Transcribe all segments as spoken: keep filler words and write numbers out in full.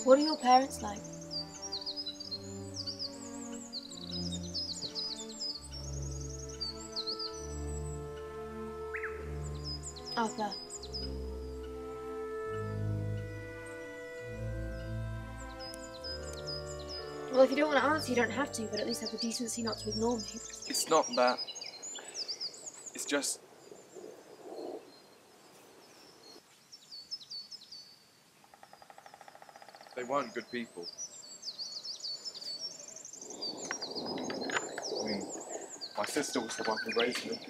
What are your parents like? Arthur. Well, if you don't want to answer, you don't have to, but at least have the decency not to ignore me. It's not that. It's just... They weren't good people. I mean, my sister was the one who raised me.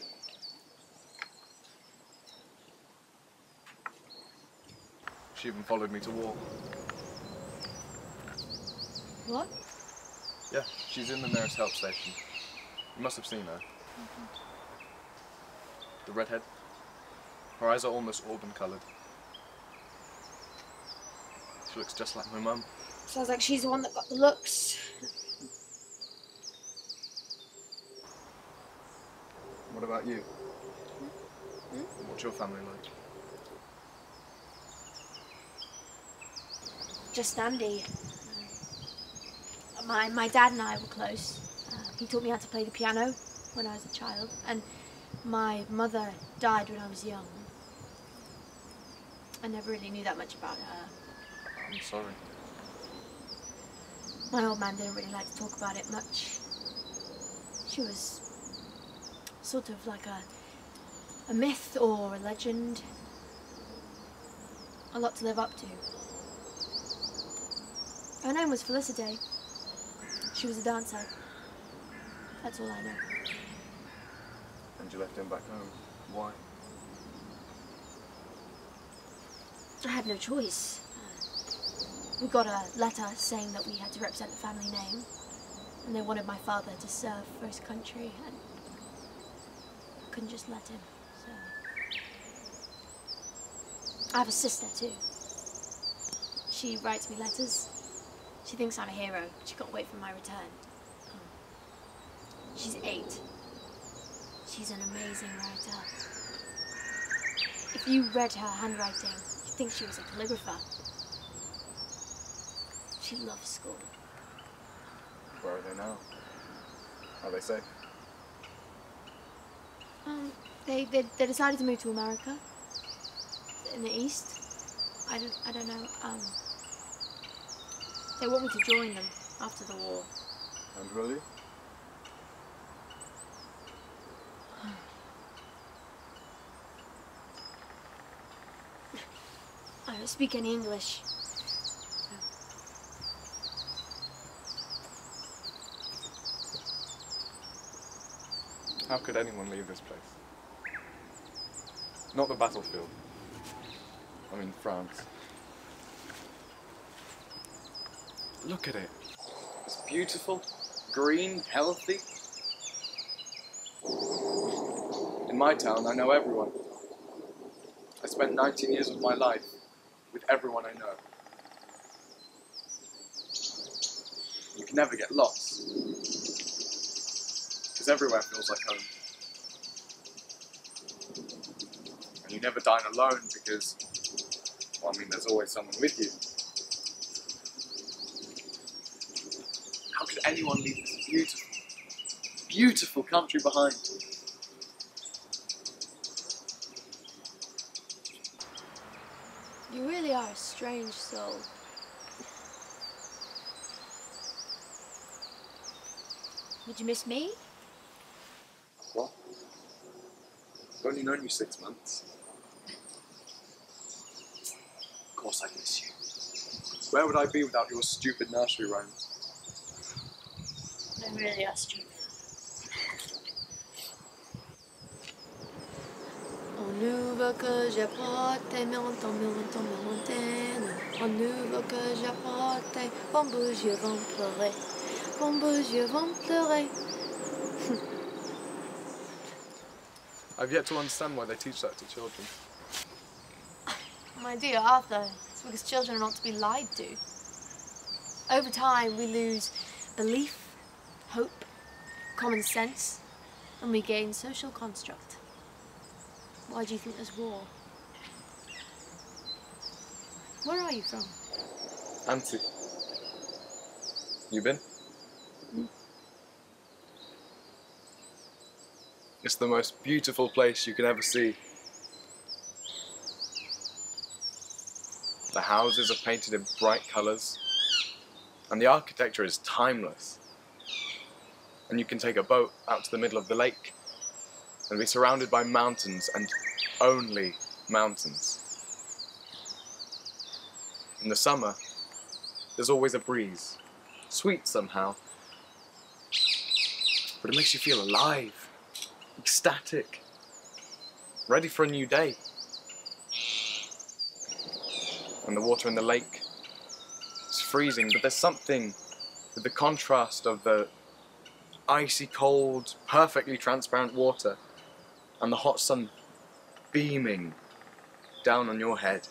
She even followed me to war. What? Yeah, she's in the nearest help station. You must have seen her. Mm-hmm. The redhead. Her eyes are almost auburn-coloured. She looks just like my mum. Sounds like she's the one that got the looks. What about you? Hmm? What's your family like? Just Andy. Uh, my, my dad and I were close. Uh, he taught me how to play the piano when I was a child, and my mother died when I was young. I never really knew that much about her. I'm sorry. My old man didn't really like to talk about it much. She was sort of like a, a myth or a legend. A lot to live up to. Her name was Felicity. She was a dancer. That's all I know. And you left him back home. Why? I had no choice. We got a letter saying that we had to represent the family name, and they wanted my father to serve for his country, and I couldn't just let him, so... I have a sister too. She writes me letters. She thinks I'm a hero. She can't wait for my return. She's eight. She's an amazing writer. If you read her handwriting, you'd think she was a calligrapher. She loves school. Where are they now? Are they safe? Um, they, they they decided to move to America. In the East. I don't I don't know. Um, they want me to join them after the war. And will you? I don't speak any English. How could anyone leave this place? Not the battlefield. I mean, France. Look at it. It's beautiful, green, healthy. In my town, I know everyone. I spent nineteen years of my life with everyone I know. You can never get lost. Because everywhere feels like home. And you never dine alone because, well, I mean, there's always someone with you. How could anyone leave this beautiful, beautiful country behind? You really are a strange soul. Would you miss me? What? I've only known you six months. Of course I'd miss you. Where would I be without your stupid nursery rhymes? They really are stupid. On ne veut que j'apporte, mais on tombe, on tombe, on tombe. On ne veut que j'apporte, bon beaux yeux vont pleurer. Bon beaux yeux vont pleurer. I've yet to understand why they teach that to children. My dear Arthur, it's because children are not to be lied to. Over time, we lose belief, hope, common sense, and we gain social construct. Why do you think there's war? Where are you from? Auntie. You been? Mm. It's the most beautiful place you could ever see. The houses are painted in bright colours, and the architecture is timeless. And you can take a boat out to the middle of the lake and be surrounded by mountains, and only mountains. In the summer, there's always a breeze, sweet somehow, but it makes you feel alive, ecstatic, ready for a new day. And the water in the lake is freezing, but there's something with the contrast of the icy cold, perfectly transparent water and the hot sun beaming down on your head.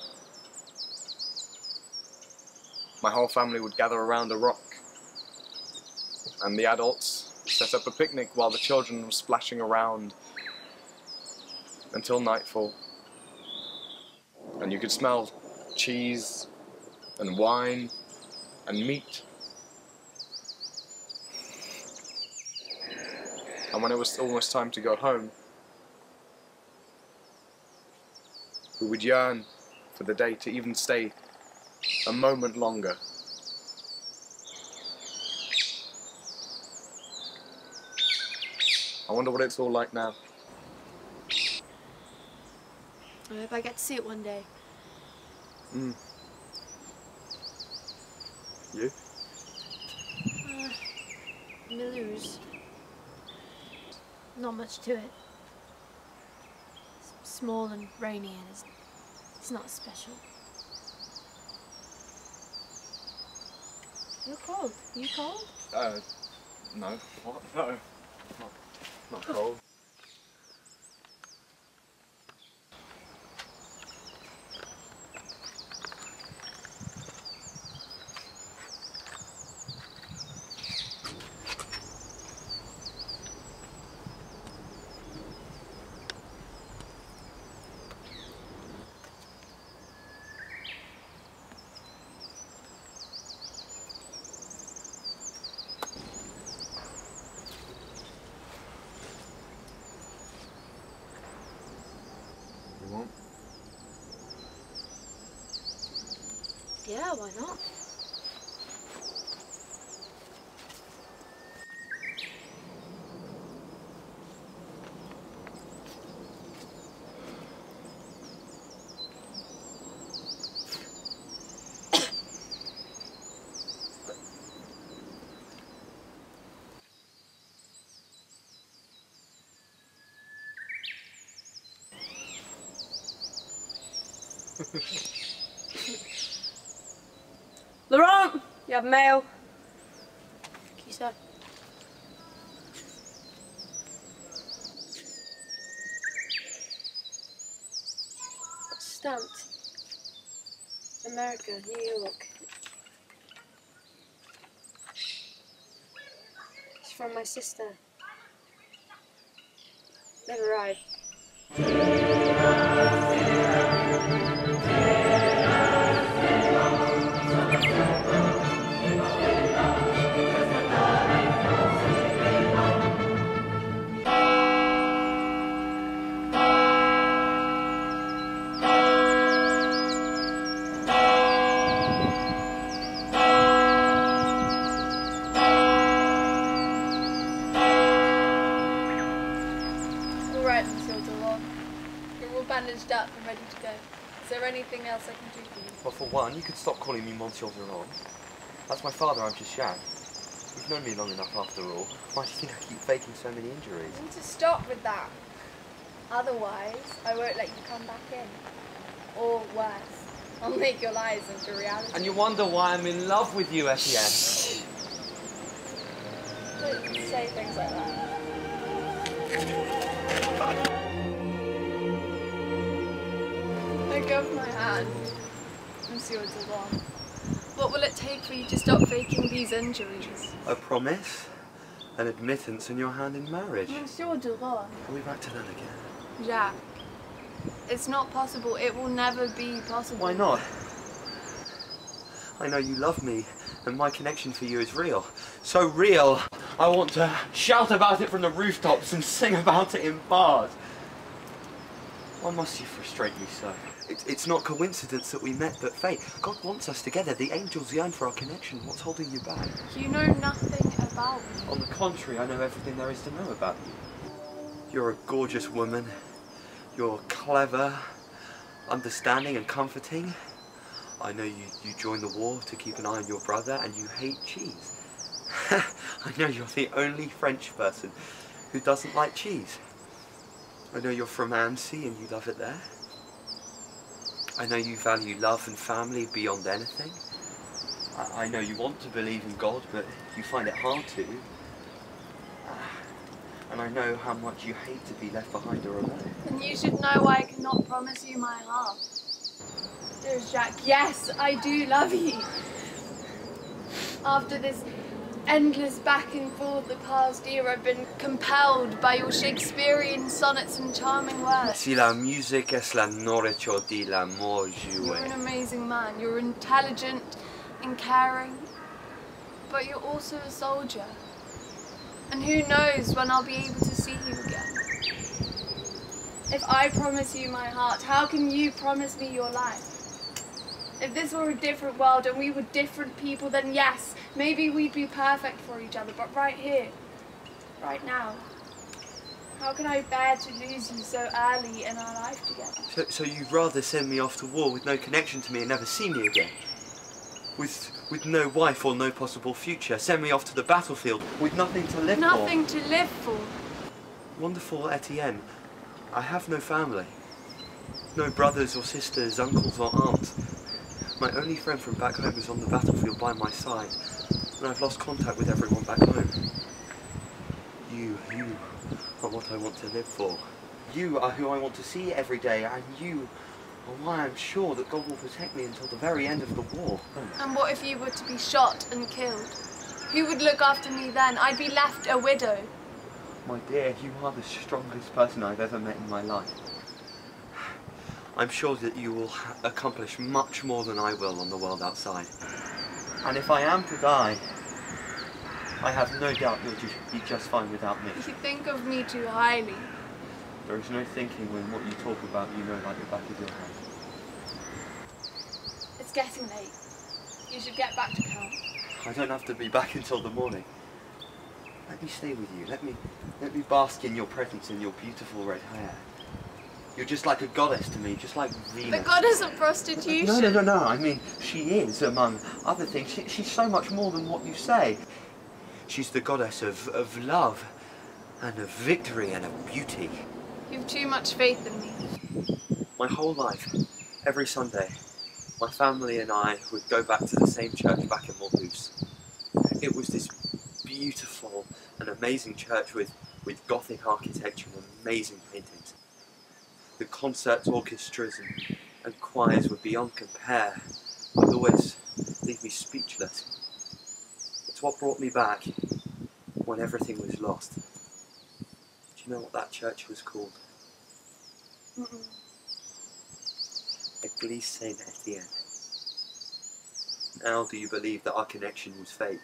My whole family would gather around a rock, and the adults set up a picnic while the children were splashing around until nightfall. And you could smell cheese and wine and meat. And when it was almost time to go home, we would yearn for the day to even stay a moment longer. I wonder what it's all like now. I hope I get to see it one day. Mm. You? Uh, Miller's. Not much to it. It's small and rainy, and it's, it's not special. You're cold. You cold? Uh, no. What? No. Not, not cold. Yeah, why not? Laurent, you have mail. Thank you, sir. Stamped. America, New York. It's from my sister. They've arrived. Bandaged up and ready to go. Is there anything else I can do for you? Well, for one, you could stop calling me Monsieur Durand. That's my father, I'm just Jacques. You've known me long enough after all. Why do you think I keep faking so many injuries? You need to stop with that. Otherwise, I won't let you come back in. Or worse, I'll make your lies into reality. And you wonder why I'm in love with you, Étienne. Don't say things like that. Let go of my hand, Monsieur Durand. What will it take for you to stop faking these injuries? A promise, an admittance, and your hand in marriage. Monsieur Durand. Are we back to that again? Jacques, it's not possible. It will never be possible. Why not? I know you love me, and my connection for you is real. So real, I want to shout about it from the rooftops and sing about it in bars. Why must you frustrate me so? It, it's not coincidence that we met, but fate. God wants us together. The angels yearn for our connection. What's holding you back? You know nothing about me. On the contrary, I know everything there is to know about you. You're a gorgeous woman. You're clever, understanding and comforting. I know you, you joined the war to keep an eye on your brother, and you hate cheese. I know you're the only French person who doesn't like cheese. I know you're from Annecy and you love it there. I know you value love and family beyond anything. I, I know you want to believe in God, but you find it hard to. And I know how much you hate to be left behind or alone. And you should know why I cannot promise you my heart. Dear Jacques, yes, I do love you. After this endless back and forth the past year, I've been compelled by your Shakespearean sonnets and charming words. Si la musique est la nourriture de l'amour joué. You're an amazing man. You're intelligent and caring, but you're also a soldier. And who knows when I'll be able to see you again. If I promise you my heart, how can you promise me your life? If this were a different world and we were different people, then yes, maybe we'd be perfect for each other. But right here, right now, how can I bear to lose you so early in our life together? So, so you'd rather send me off to war with no connection to me and never see me again? With, with no wife or no possible future? Send me off to the battlefield with nothing to live for? Nothing to live for. Wonderful Étienne, I have no family. No brothers or sisters, uncles or aunts. My only friend from back home is on the battlefield by my side, and I've lost contact with everyone back home. You, you are what I want to live for. You are who I want to see every day, and you are why I'm sure that God will protect me until the very end of the war. And what if you were to be shot and killed? Who would look after me then? I'd be left a widow. My dear, you are the strongest person I've ever met in my life. I'm sure that you will accomplish much more than I will on the world outside. And if I am to die, I have no doubt you'll just be just fine without me. You think of me too highly. There is no thinking when what you talk about you know like the back of your hand. It's getting late. You should get back to camp. I don't have to be back until the morning. Let me stay with you. Let me, let me bask in your presence and your beautiful red hair. You're just like a goddess to me, just like Venus. The goddess of prostitution? No, no, no, no. I mean, she is, among other things. She, she's so much more than what you say. She's the goddess of, of love, and of victory, and of beauty. You've too much faith in me. My whole life, every Sunday, my family and I would go back to the same church back in Mulhouse. It was this beautiful and amazing church with, with Gothic architecture and amazing paintings. The concerts, orchestras and, and choirs were beyond compare. Would always leave me speechless. It's what brought me back when everything was lost. Do you know what that church was called? Mm-mm. Église Saint-Étienne. Now do you believe that our connection was fate?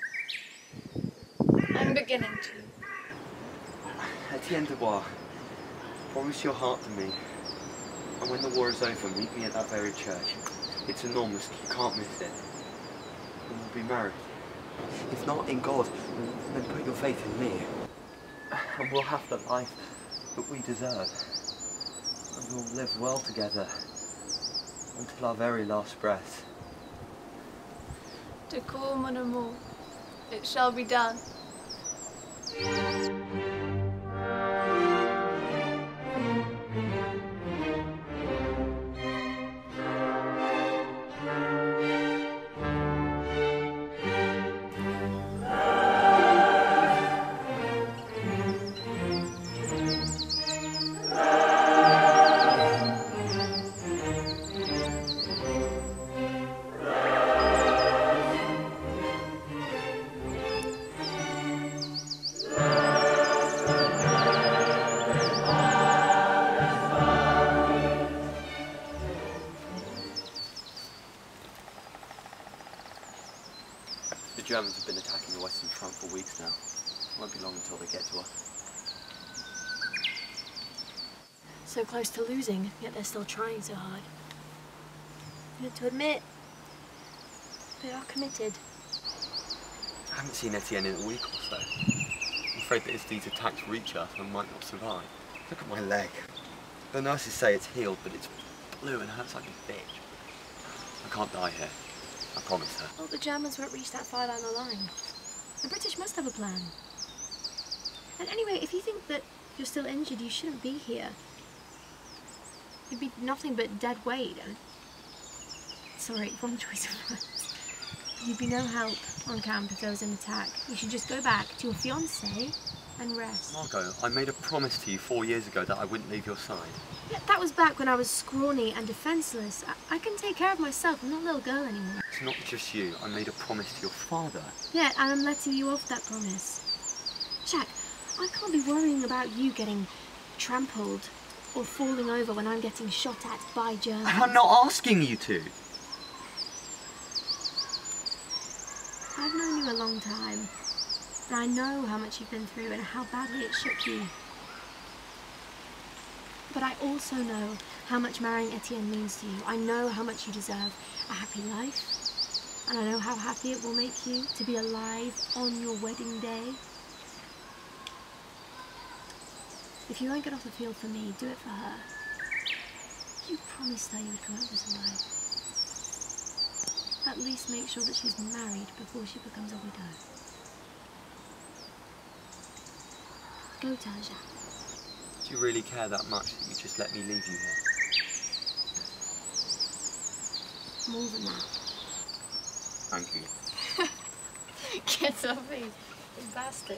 I'm beginning to. Étienne DuBois, promise your heart to me, and when the war is over, meet me at that very church. It's enormous, you can't miss it. And we'll be married. If not in God, then put your faith in me. And we'll have the life that we deserve. And we'll live well together until our very last breath. To call mon amour, it shall be done. Germans have been attacking the Western Front for weeks now. It won't be long until they get to us. So close to losing, yet they're still trying so hard. You have to admit, they are committed. I haven't seen Étienne in a week or so. I'm afraid that if these attacks reach us, I might not survive. Look at my leg. The nurses say it's healed, but it's blue and hurts like a bitch. I can't die here. I promised her. Well, the Germans won't reach that far down the line. The British must have a plan. And anyway, if you think that you're still injured, you shouldn't be here. You'd be nothing but dead weight. And sorry, wrong choice of words. You'd be no help on camp if there was an attack. You should just go back to your fiancé and rest. Margot, I made a promise to you four years ago that I wouldn't leave your side. Yeah, that was back when I was scrawny and defenceless. I, I can take care of myself. I'm not a little girl anymore. It's not just you. I made a promise to your father. Yeah, and I'm letting you off that promise. Jacques, I can't be worrying about you getting trampled or falling over when I'm getting shot at by Germans. And I'm not asking you to. I've known you a long time, and I know how much you've been through and how badly it shook you. But I also know how much marrying Étienne means to you. I know how much you deserve a happy life, and I know how happy it will make you to be alive on your wedding day. If you won't get off the field for me, do it for her. You promised her you would come out of this alive. At least make sure that she's married before she becomes a widow. Go tell Jacques. Do you really care that much that you just let me leave you here? More than that. Thank you. Get off me, you bastard.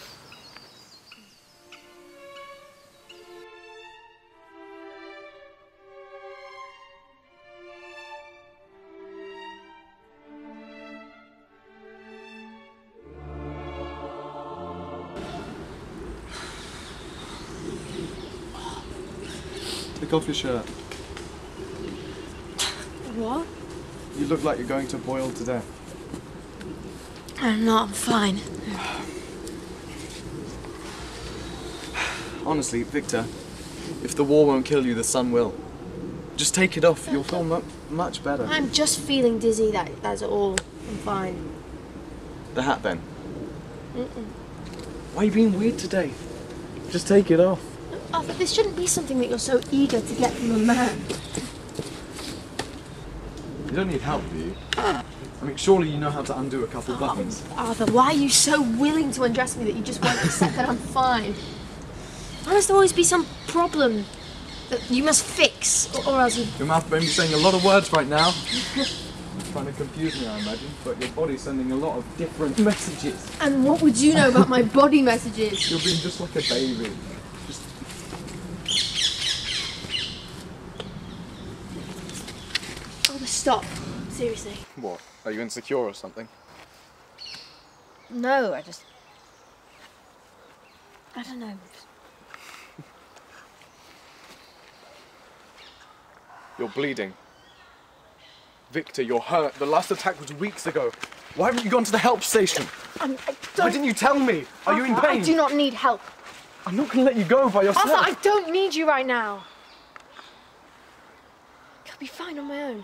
Take off your shirt. What? You look like you're going to boil to death. I'm not, I'm fine. Honestly, Victor, if the war won't kill you, the sun will. Just take it off, you'll feel mu much better. I'm just feeling dizzy, that, that's all. I'm fine. The hat then? Mm-mm. Why are you being weird today? Just take it off. Arthur, this shouldn't be something that you're so eager to get from a man. You don't need help, do you? I mean, surely you know how to undo a couple Oh, buttons. Arthur, why are you so willing to undress me that you just won't accept that I'm fine? Why must there always be some problem that you must fix, or, or else you... Your mouth may be saying a lot of words right now. Trying to confuse me, I imagine, but your body's sending a lot of different messages. And what would you know about my body messages? You're being just like a baby. Just... Oh, stop. Seriously. What? Are you insecure or something? No, I just... I don't know. You're bleeding. Victor, you're hurt. The last attack was weeks ago. Why haven't you gone to the help station? I'm, I don't... Why didn't you tell me? Are you in Arthur, pain? I do not need help. I'm not going to let you go by yourself. Arthur, I don't need you right now. I'll be fine on my own.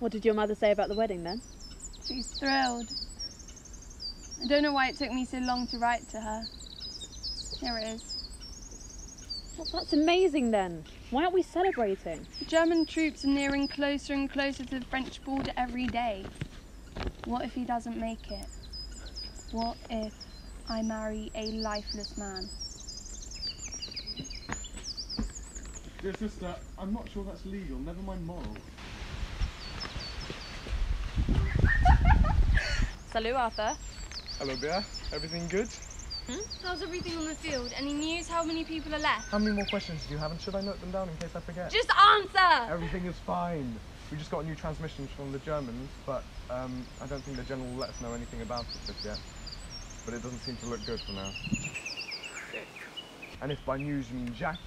What did your mother say about the wedding then? She's thrilled. I don't know why it took me so long to write to her. Here it is. Well, that's amazing then. Why aren't we celebrating? The German troops are nearing closer and closer to the French border every day. What if he doesn't make it? What if I marry a lifeless man? Dear sister, I'm not sure that's legal, never mind moral. Salut, Arthur. Hello, Bea. Everything good? Hmm? How's everything on the field? Any news how many people are left? How many more questions do you have, and should I note them down in case I forget? Just answer! Everything is fine. We just got new transmissions from the Germans, but um, I don't think the general will let us know anything about it just yet. But it doesn't seem to look good for now. And if by news you mean Jacques,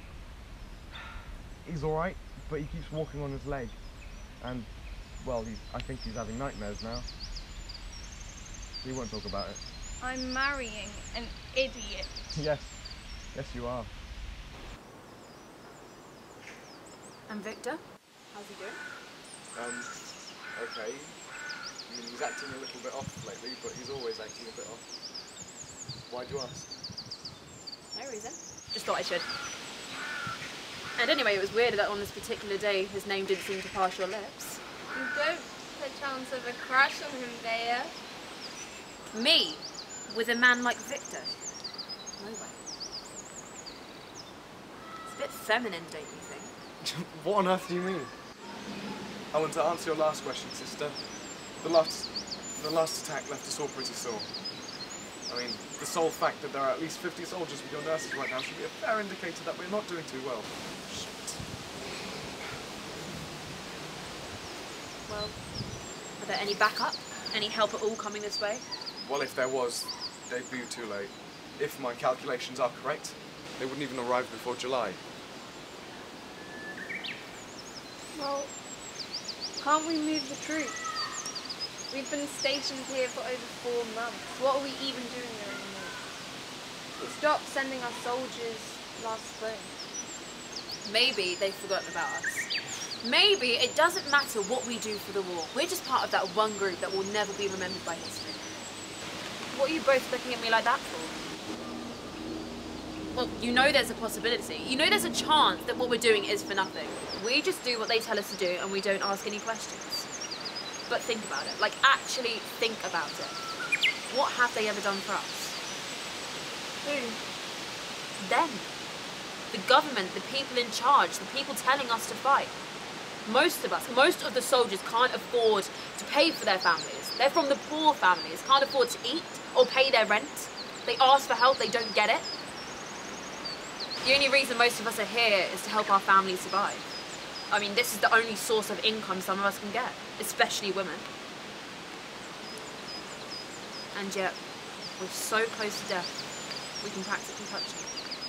he's alright, but he keeps walking on his leg. And, well, he's, I think he's having nightmares now. He won't talk about it. I'm marrying an idiot. Yes. Yes, you are. And Victor? How's he doing? Um, okay. I mean, he's acting a little bit off lately, but he's always acting a bit off. Why'd you ask? No reason. Just thought I should. And anyway, it was weird that on this particular day, his name didn't seem to pass your lips. You don't perchance have a crush on him, Bea? Me? With a man like Victor? No way. It's a bit feminine, don't you think? What on earth do you mean? I want to answer your last question, sister. The last, the last attack left us all pretty sore. I mean, the sole fact that there are at least fifty soldiers with your nurses right now should be a fair indicator that we're not doing too well. Shit. Well, are there any backup? Any help at all coming this way? Well, if there was, they'd be too late. If my calculations are correct, they wouldn't even arrive before July. Well, can't we move the troops? We've been stationed here for over four months. What are we even doing there anymore? We stopped sending our soldiers last spring. Maybe they've forgotten about us. Maybe it doesn't matter what we do for the war. We're just part of that one group that will never be remembered by history. What are you both looking at me like that for? Well, you know there's a possibility. You know there's a chance that what we're doing is for nothing. We just do what they tell us to do and we don't ask any questions. But think about it. Like, actually think about it. What have they ever done for us? Who? Them. The government, the people in charge, the people telling us to fight. Most of us, most of the soldiers can't afford to pay for their families. They're from the poor families, can't afford to eat or pay their rent. They ask for help, they don't get it. The only reason most of us are here is to help our families survive. I mean, this is the only source of income some of us can get, especially women. And yet, we're so close to death, we can practically touch it.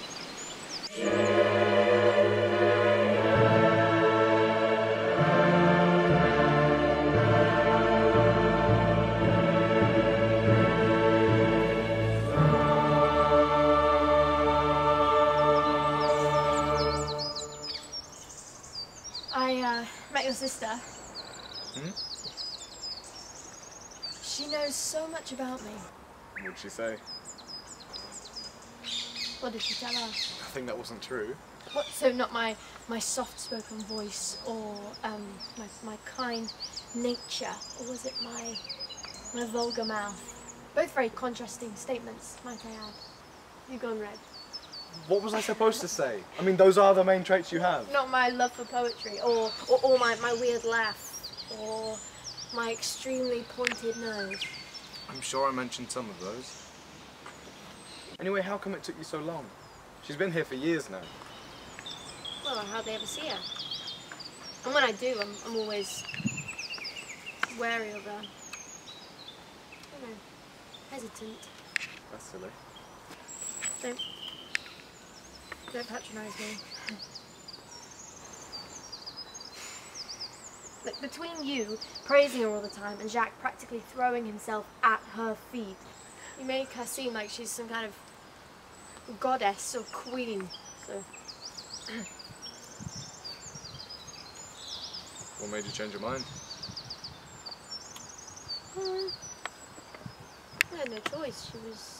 I uh, met your sister. Hmm? She knows so much about me. What'd she say? What did she tell her? I think that wasn't true. What? So not my my soft-spoken voice, or um, my my kind nature, or was it my my vulgar mouth? Both very contrasting statements, might I add. You gone red? What was I supposed to say? I mean, those are the main traits you have. Not my love for poetry, or or, or my my weird laugh, or my extremely pointed nose. I'm sure I mentioned some of those. Anyway, how come it took you so long? She's been here for years now. Well, I hardly ever see her. And when I do, I'm, I'm always wary of her. I don't know, hesitant. That's silly. Don't, don't patronise me. Look, between you praising her all the time and Jacques practically throwing himself at her feet, you make her seem like she's some kind of goddess or queen. So. What made you change your mind? Uh, I had no choice. She was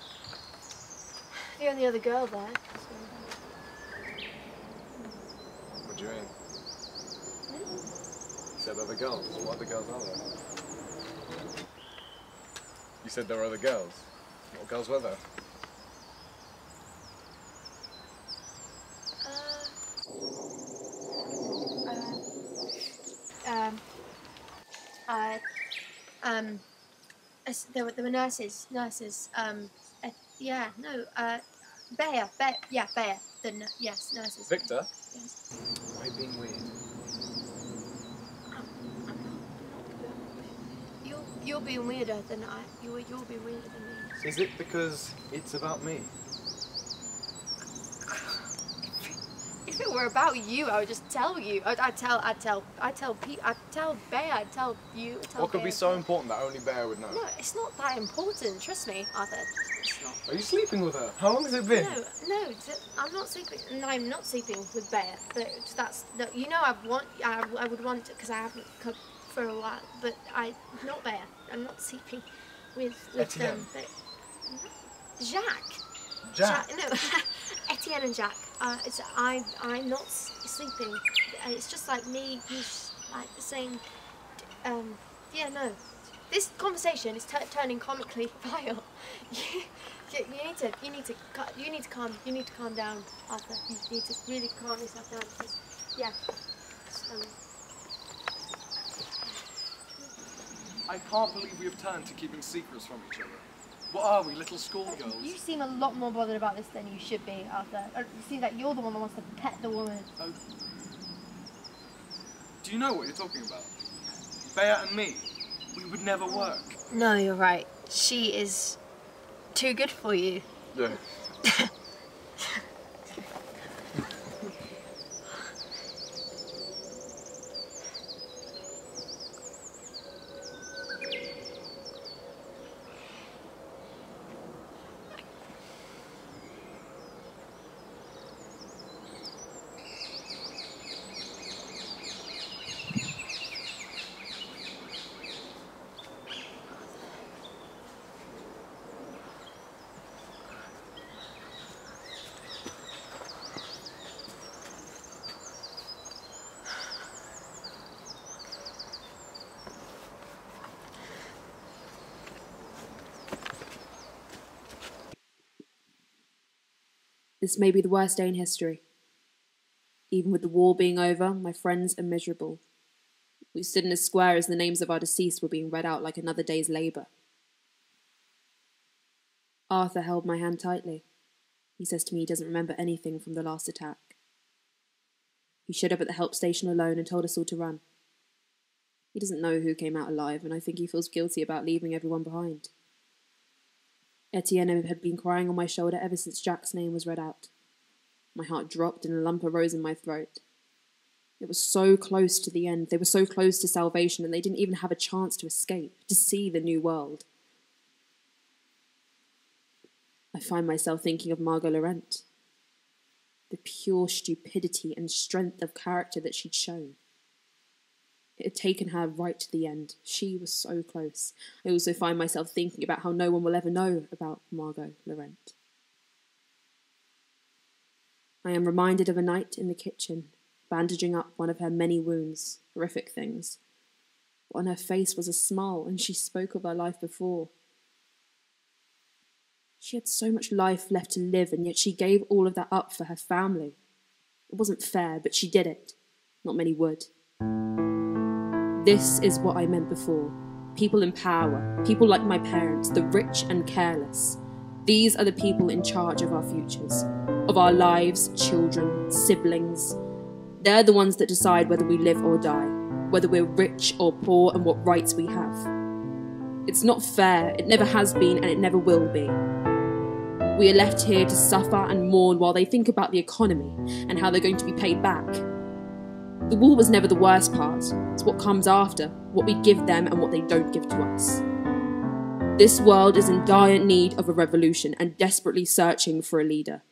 the only other girl there. So. What do you mean? Hmm? You said other girls. What other girls are there? You said there were other girls. What girls were there? Um, uh, um, as- there were there were nurses, nurses. Um, uh, yeah, no, uh, Bea, Bea, yeah, Bea. The n yes, nurses. Victor? Yes. Why are you being weird? I'm, I'm not. You're you're being weirder than I. You're you're being weirder than me. Is it because it's about me? If it were about you, I would just tell you. I'd, I'd tell. I'd tell. I'd tell Pete. I'd tell Bea. I'd tell you. I'd tell What could Bea. be so important that only Bear would know? No, it's not that important. Trust me, Arthur. It's not. Are you sleeping with her? How long has it been? No, no, t- I'm not sleeping. No, I'm not sleeping with Bea. But it's- that's no, you know I want. I, I would want to because I haven't cooked for a while. But I not Bea. I'm not sleeping with with Étienne. them. But Jacques. Jack. Jacques, no, Étienne and Jacques. Uh, it's I. I'm not s- sleeping. Uh, It's just like me. He's like saying, um, yeah, no. This conversation is t turning comically vile. You, you, you need to. You need to. ca- You need to calm. You need to calm down, Arthur. You need to really calm yourself down. Because, yeah. So, I can't believe we have turned to keeping secrets from each other. What are we, little schoolgirls? you seem a lot more bothered about this than you should be, Arthur. It seems like you're the one that wants to pet the woman. Oh. Do you know what you're talking about? Bea and me, we would never work. No, you're right. She is too good for you. Yeah. This may be the worst day in history. Even with the war being over, my friends are miserable. We stood in a square as the names of our deceased were being read out like another day's labour. Arthur held my hand tightly. He says to me he doesn't remember anything from the last attack. He showed up at the help station alone and told us all to run. He doesn't know who came out alive, and I think he feels guilty about leaving everyone behind. Étienne had been crying on my shoulder ever since Jacques' name was read out. My heart dropped and a lump arose in my throat. It was so close to the end. They were so close to salvation, and they didn't even have a chance to escape, to see the new world. I find myself thinking of Margot Laurent. The pure stupidity and strength of character that she'd shown. It had taken her right to the end. She was so close. I also find myself thinking about how no one will ever know about Margot Laurent. I am reminded of a night in the kitchen, bandaging up one of her many wounds, horrific things. But on her face was a smile, and she spoke of her life before. She had so much life left to live, and yet she gave all of that up for her family. It wasn't fair, but she did it. Not many would. This is what I meant before. People in power, people like my parents, the rich and careless. These are the people in charge of our futures, of our lives, children, siblings. They're the ones that decide whether we live or die, whether we're rich or poor and what rights we have. It's not fair, it never has been, and it never will be. We are left here to suffer and mourn while they think about the economy and how they're going to be paid back. The war was never the worst part. It's what comes after, what we give them and what they don't give to us. This world is in dire need of a revolution and desperately searching for a leader.